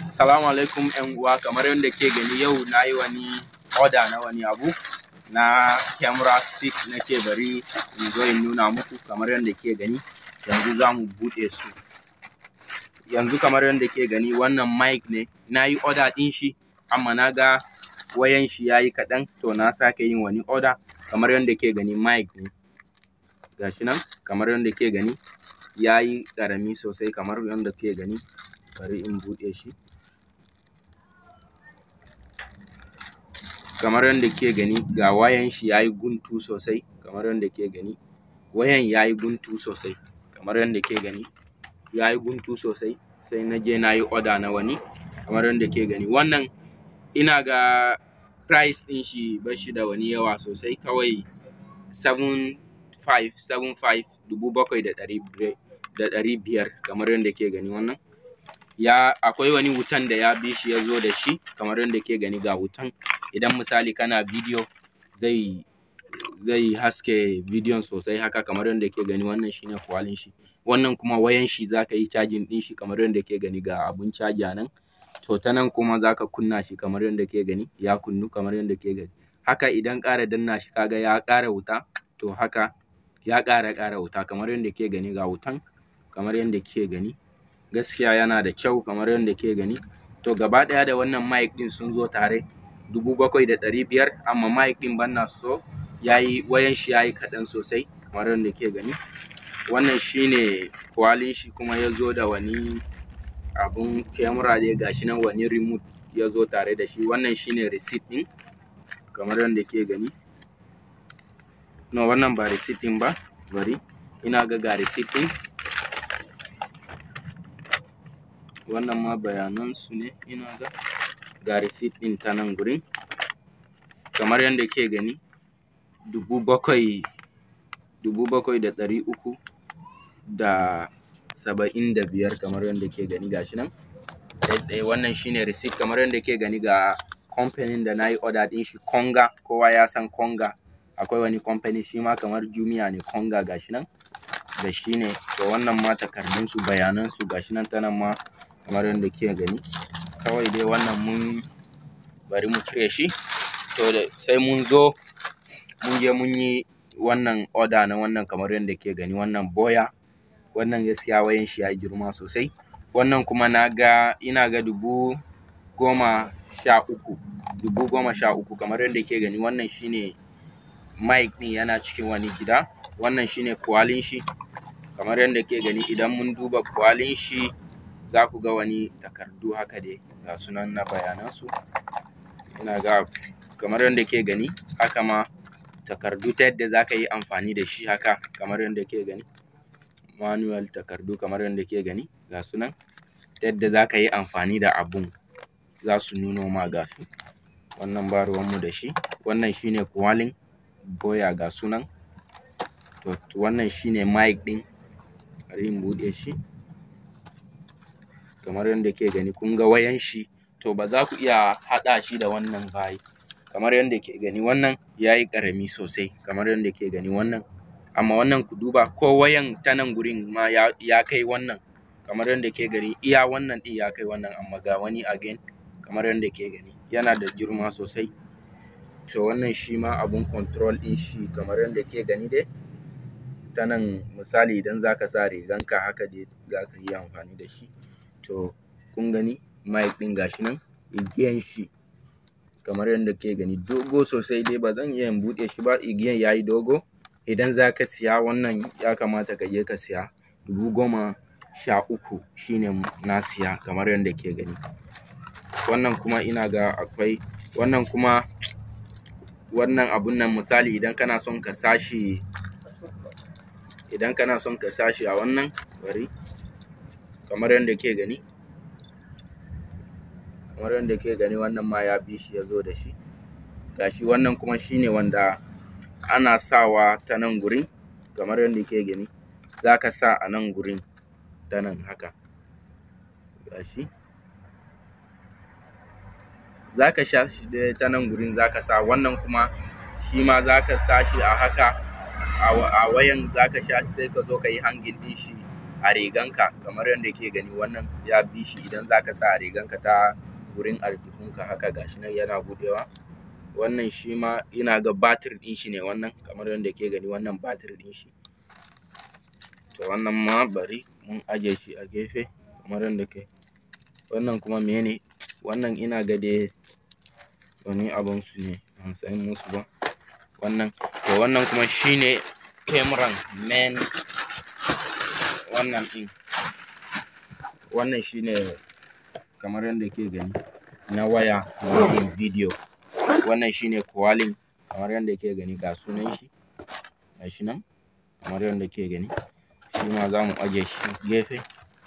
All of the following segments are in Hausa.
Salamu alaikum ƴan uwa, kamar yadda ke gani yau na yi wani order na wani abu na camera stick nake bari in zo in nuna muku. Kamar yadda ke gani yanzu za mu buɗe su. Yanzu kamar yadda ke gani wannan mic ne, na yi order ɗin shi amma na ga wayan shi ya yi kaɗan, to na sake yin wani order. Kamar yadda ke gani mic ne gashi nan, kamar yadda ke gani ya yi ƙarami sosai. Kamar yadda ke gani, bari in buɗe shi. Kamar yadda ke gani ga wayan shi ya yi guntu sosai. Kamar yadda ke gani wayan ya yi guntu sosai. Kamar yadda ke gani ya yi guntu sosai. Sai na je na yi order na wani. Kamar yadda ke gani wannan ina ga price ɗin shi ba shi da wani yawa sosai, kawai 7,500. Kamar yadda ke gani wannan akwai wani wutan da ya bi shi ya zo da shi. Kamar yadda ke gani ga wutan, idan misali kana bidiyo zai haske bidiyon sosai haka. Kamar yadda ke gani wannan shine kwalin shi. Wannan kuma wayan shi za ka yi cajin ɗin shi. Kamar yadda ke gani ga abun caji a nan, to ta nan kuma za ka kunna shi. Kamar yadda ke gani ya kunnu. Kamar yadda ke gani haka, idan ƙara danna shi kaga ya ƙara wuta, to haka ya ƙara wuta. Kamar yadda ke gani ga wutan, kamar yadda ke gani gaskiya yana da kyau. Kamar yadda ke gani, to gaba ɗaya da wannan mic ɗin sun zo tare 7,500, amma mic ɗin banna so wayan shi ya yi kaɗan sosai. Kamar yadda ke gani wannan shine kwalin shi, kuma ya zo da wani abun camera dai gashi nan, wani remote ya zo tare da shi. Wannan shine receipt ɗin. Kamar yadda ke gani, no wannan ba receipt ɗin ba, bari ina ga receipt ɗin. Wannan ma bayanan su ne, ina ga receipt ɗin ta nan gurin. Kamar yadda ke gani 7,375. Kamar yadda ke gani gashi nan kai tsaye. Wannan shine receipt. Kamar yadda ke gani ga company da na yi order ɗin shi, Konga. Kowa ya san Konga. Akwai wani company shi ma kamar Jumia ne, Konga gashi nan da shi ne. To wannan ma takardun su, bayanan su gashi nan ta nan ma. Kamar yadda ke gani kawai dai wannan bari mu cire shi. To sai mun zo mun je mun yi wannan order na wannan. Kamar yadda ke gani wannan boya, wannan gaskiya wayan shi ya girma sosai. Wannan kuma ina ga 13,000. Kamar yadda ke gani wannan shine mic ɗin, yana cikin wani gida. Wannan shine kwalin shi. Kamar yadda ke gani idan mun duba kwalin shi za ku ga wani takardu haka dai ga sunan na bayanan su. Ina ga kamar yadda ke gani haka ma takardu ta yadda za ka yi amfani da shi haka. Kamar yadda ke gani manual takardu. Kamar yadda ke gani ga sunan ta yadda za ka yi amfani da abun, za su nuno ma ga su. Wannan ba ruwanmu da shi. Wannan shine kwalin boya ga sunan. To wannan shine mic ɗin, bari in buɗe shi. Kamar yadda ke gani kun ga wayan shi, to ba za ku iya haɗa shi da wannan ba. Kamar yadda ke gani wannan ya yi ƙarami sosai. Kamar yadda ke gani wannan, amma wannan ku duba ko wayan ta nan gurin ma ya kai wannan. Kamar yadda ke gani iya wannan ɗin ya kai wannan, amma ga wani again. Kamar yadda ke gani yana da girma sosai. To wannan shi ma abun control ɗin shi. Kamar yadda ke gani dai ta nan, misali idan za ka sa riganka haka dai za ka yi amfani da shi. To kun gani mic ɗin gashi nan, igiyan shi kamar yadda ke gani dogo sosai dai, ba zan iya in buɗe shi ba, igiyan ya yi dogo. Idan za ka siya wannan ya kamata ka je ka siya 13,000 shine na siya. Kamar yadda ke gani wannan kuma ina ga akwai wannan kuma, wannan abun nan misali idan kana son ka sashi a wannan, bari kamar yadda ke gani wannan ma ya bi shi ya zo da shi gashi. Wannan kuma shine wanda ana sawa ta nan gurin. Kamar yadda ke gani za ka sa a nan gurin ta nan haka gashi, za ka sha shi ta nan gurin za ka sa. Wannan kuma shi ma za ka sa shi a haka a wayan, za ka sha sai ka zo ka yi hangin ɗin shi a riganka kamar yadda ke gani. Wannan ya bi shi idan zaka sa a riganka ta wurin aljihunka haka, gashi nan yana buɗewa. Wannan shi ma ina ga batir ɗin shi ne wannan, kamar yadda ke gani wannan batir ɗin shi. To wannan ma bari mun aje shi a gefe kamar yadda ke. Wannan kuma mene? Wannan ina ga dai wani abun su ne, ban san musu ba. Wannan to wannan kuma shine cameran main wannan ɗin. Wannan shine kamar yadda ke gani na waya na video. Wannan shine kwalin kamar yadda ke gani, ga sunan shi gashi nan kamar yadda ke gani. Shi ma za mu aje shi gefe.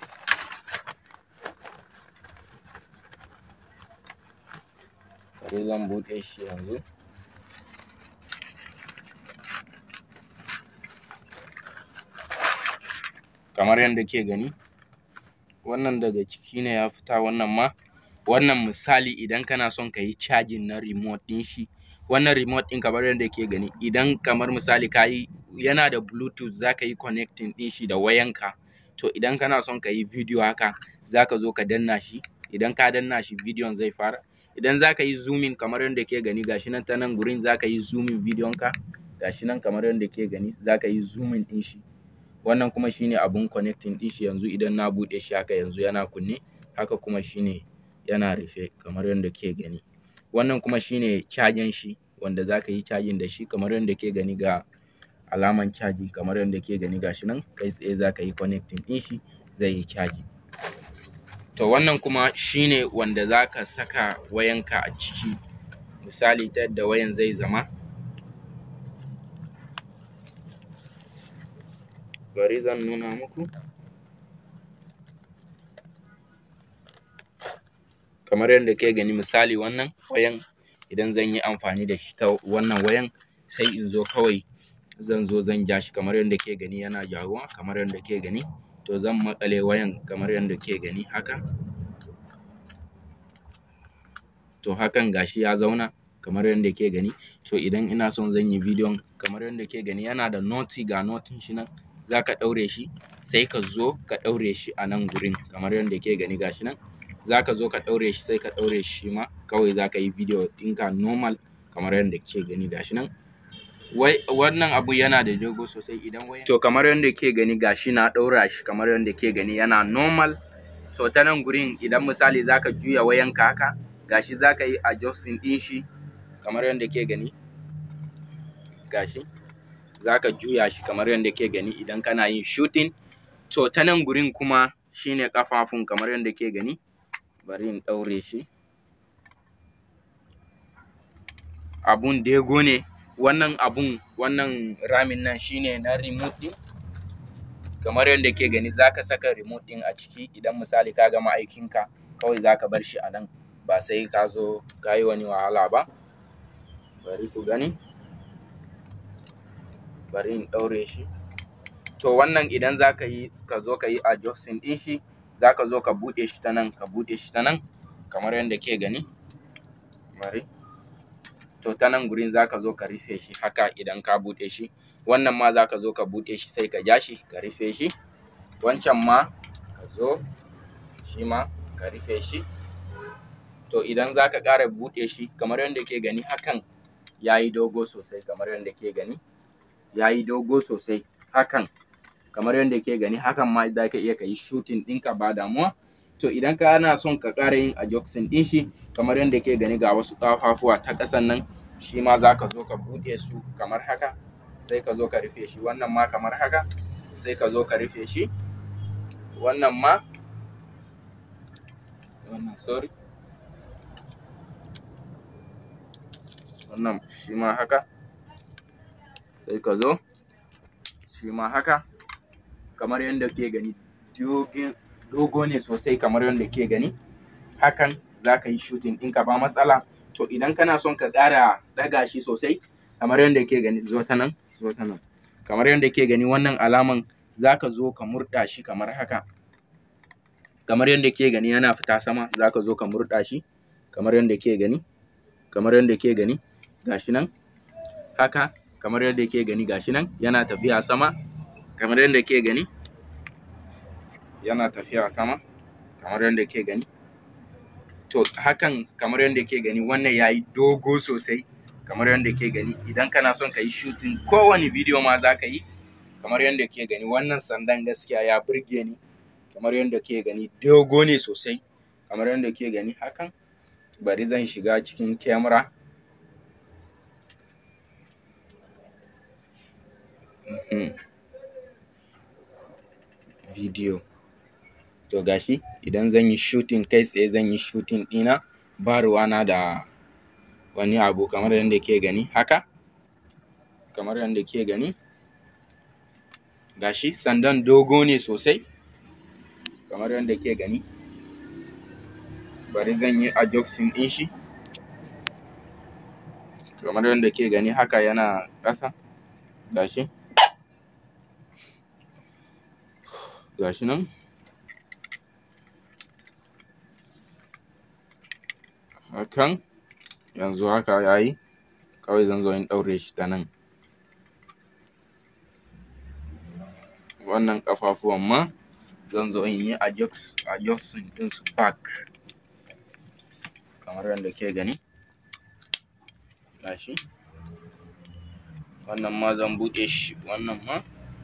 Bari zan buɗe shi yanzu. Kamar yadda ke gani, wannan daga ciki ne ya fita. Wannan ma, wannan misali idan kana son ka yi charging na remote ɗin shi, wannan remote ɗin kamar yadda ke gani, idan kamar misali ka yi yana da bluetooth, za ka yi connecting ɗin shi da wayanka. To idan kana son ka yi video haka, za ka zo ka danna shi. Idan ka danna shi bidiyon zai fara. Idan za ka yi zooming kamar yadda ke gani, gashi nan ta nan gurin za ka yi zooming bidiyon ka. Gashi nan kamar yadda ke gani, za ka yi zooming ɗin shi. Wannan kuma shine abun connecting ɗin shi. Yanzu idan na buɗe shi haka, yanzu yana kunne, haka kuma shine yana rufe kamar yadda ke gani. Wannan kuma shine charging shi, wanda za ka yi charging da shi kamar yadda ke gani, ga alaman caji kamar yadda ke gani. Gashi nan kai tsaye za ka yi connecting ɗin shi, zai yi caji. To wannan kuma shine wanda za ka saka wayanka a ciki, misali ta yadda wayan zai zama. Bari zan nuna muku. Kamar yadda ke gani, misali wannan wayan idan zan yi amfani da shi ta wannan wayan, sai in zo kawai zan zo zan ja shi kamar yadda ke gani, yana jaruwa kamar yadda ke gani. To zan maƙale wayan kamar yadda ke gani haka. To hakan gashi ya zauna kamar yadda ke gani. To idan ina son zan yi bidiyon kamar yadda ke gani, yana da noti, ga notin shi nan, za ka ɗaure shi, sai ka zo ka ɗaure shi a nan gurin kamar yadda ke gani. Gashi nan za ka zo ka ɗaure shi, sai ka ɗaure shi ma kawai za ka yi bidiyo ɗinka normal kamar yadda ke gani. Gashi nan wannan abu yana da dogo sosai. Idan wayan, to kamar yadda ke gani, gashi na ɗaura shi kamar yadda ke gani, yana normal. So ta nan gurin idan misali za ka juya wayanka haka, gashi za ka yi adjusting ɗin shi kamar yadda ke gani. Gashi za ka juya shi kamar yadda ke gani idan kana yin shooting. To ta nan gurin kuma shine ƙafafun kamar yadda ke gani. Bari in ɗaure shi. Abun dego ne wannan abun, wannan ramin nan shine na remote ɗin. Kamar yadda ke gani, za ka saka remote ɗin a ciki. Idan misali ka gama aikinka, kawai za ka bar shi a nan, ba sai ka zo ka yi wani wahala ba. Bari ku gani. Bari in ɗaure shi. To wannan idan za ka yi, ka zo ka yi adjusting ɗin shi, za ka zo ka buɗe shi ta nan, ka buɗe shi ta nan kamar yadda ke gani. Bari. To ta nan gurin za ka zo ka rufe shi haka idan ka buɗe shi. Wannan ma za ka zo ka buɗe shi, sai ka ja shi ka rufe shi. Wancan ma ka zo shi ma ka rufe shi. To idan za ka ƙara buɗe shi kamar yadda ke gani, hakan ya yi dogo sosai kamar yadda ke gani. Ya yi dogo sosai hakan kamar yadda ke gani. Hakan ma za ka iya ka yi shooting ɗinka ba damuwa. To idan ka ana son ka ƙara yin adjusting ɗin shi kamar yadda ke gani, ga wasu ƙafafuwa ta ƙasan nan, shi ma za ka zo ka buɗe su kamar haka, sai ka zo ka rufe shi. Wannan ma kamar haka, sai ka zo ka rufe shi. Wannan ma, wannan sorry, wannan shi ma haka, sai ka zo shi ma haka kamar yadda ke gani. Dogo ne sosai kamar yadda ke gani. Hakan za ka yi shooting ɗinka ba matsala. To idan kana son ka ƙara ɗaga shi sosai kamar yadda ke gani, zo ta nan, zo ta nan. Kamar yadda ke gani, wannan alaman za ka zo ka murɗa shi kamar haka. Kamar yadda ke gani yana fita sama, za ka zo ka murɗa shi kamar yadda ke gani. Kamar yadda ke gani, gashi nan haka. Kamar yadda ke gani, gashi nan yana tafiya sama kamar yadda ke gani. yana tafiya sama kamar yadda ke gani. To hakan kamar yadda ke gani wannan yayi dogo sosai kamar yadda ke gani. Idan kana son ka yi shooting kowane video ma za ka yi kamar yadda ke gani. Wannan sandan gaskiya ya burge ni kamar yadda ke gani, dogo ne sosai kamar yadda ke gani hakan. Bari zan shiga cikin camera. Video to gashi idan zan yi shooting kai tsaye zan yi shooting ɗina ba ruwana da wani abu kamar yadda ke gani haka. Kamar yadda ke gani gashi sandan dogo ne sosai kamar yadda ke gani. Bari zan yi adjusting ɗin shi kamar yadda ke gani haka, yana ƙasa gashi nan hakan. Yanzu haka yayi, kawai zan zo in ɗaure shi ta nan. Wannan ƙafafuwan ma zan zo in yi adjusting ɗin su back kamar yadda ke gani gashi. Wannan ma zan buɗe shi, wannan ma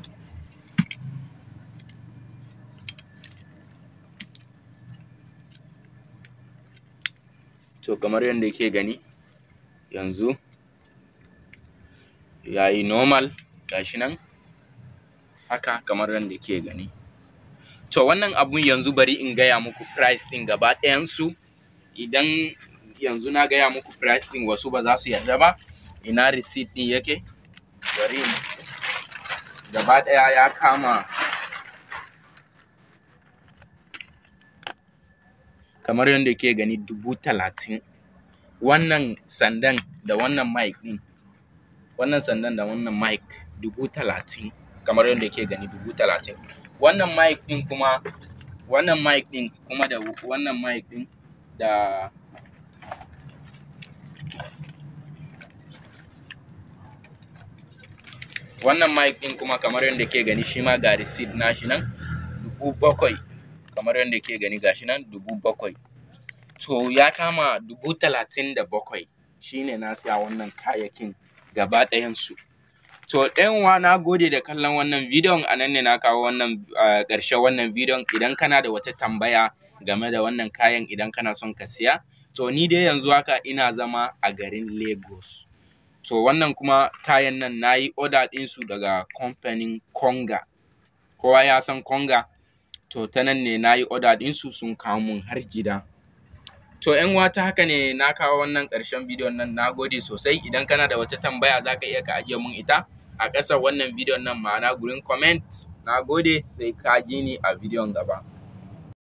to kamar yadda ke gani yanzu yayi normal gashi nan haka kamar yadda ke gani. To wannan abun yanzu bari in gaya muku price ɗin gaba ɗayansu. Idan yanzu na gaya muku price ɗin wasu ba za su yarda ba. Ina receipt ɗin yake? Bari gaba ɗaya ya kama kamar yadda ke gani 30,000. Wannan sandan da wannan mic ɗin, wannan sandan da wannan mic 30,000 kamar yadda ke gani 30,000. Wannan mic ɗin kuma, wannan mic ɗin kuma da wannan mic ɗin da wannan mic ɗin kuma kamar yadda ke gani shi ma ga receipt nashi nan 7,000 kamar yadda ke gani gashi nan 7,000. To ya kama 37,000 shine na siya wannan kayakin gaba ɗayansu. To ɗan uwa na gode da kallon wannan bidiyon. A nan ne na kawo wannan ƙarshen wannan bidiyon. Idan kana da wata tambaya game da wannan kayan, idan kana son ka siya, to ni dai yanzu haka ina zama a garin Lagos. To wannan kuma kayan nan na yi order ɗinsu daga kamfanin Konga. Kowa ya san Konga. To ta nan ne na yi order ɗinsu, sun kawo mun har gida. To ‘yan uwa, ta haka ne na kawo wannan ƙarshen bidiyon nan. Na gode sosai. Idan kana da wata tambaya za ka iya ka ajiye mun ita a ƙasar wannan bidiyon nan, ma'ana gurin comment. Na gode, sai ka ji ni a bidiyon gaba.